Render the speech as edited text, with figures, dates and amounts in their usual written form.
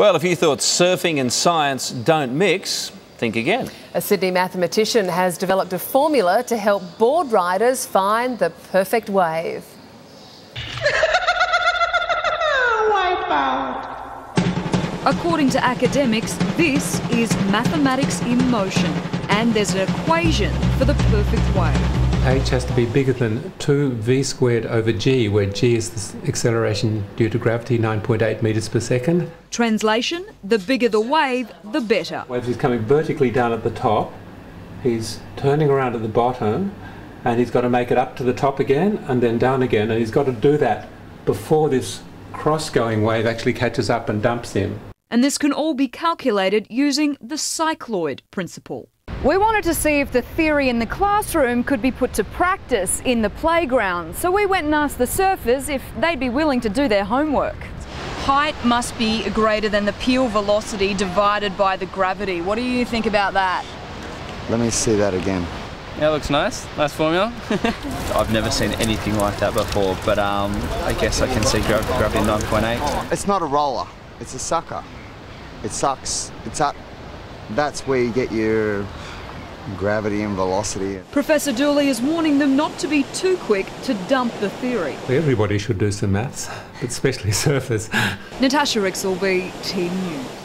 Well, if you thought surfing and science don't mix, think again. A Sydney mathematician has developed a formula to help board riders find the perfect wave. Wipeout. According to academics, this is mathematics in motion, and there's an equation for the perfect wave. H has to be bigger than 2v squared over g, where g is the acceleration due to gravity, 9.8 metres per second. Translation, the bigger the wave, the better. Wave is coming vertically down at the top, he's turning around at the bottom, and he's got to make it up to the top again and then down again, and he's got to do that before this cross-going wave actually catches up and dumps him. And this can all be calculated using the cycloid principle. We wanted to see if the theory in the classroom could be put to practice in the playground, so we went and asked the surfers if they'd be willing to do their homework. Height must be greater than the pure velocity divided by the gravity. What do you think about that? Let me see that again. Yeah, it looks nice. Nice formula. I've never seen anything like that before, but I guess I can see gravity 9.8. It's not a roller, it's a sucker. It sucks. It's up. That's where you get your gravity and velocity. Professor Dooley is warning them not to be too quick to dump the theory. Everybody should do some maths, but especially surfers. Natasha Rixelby, Team News.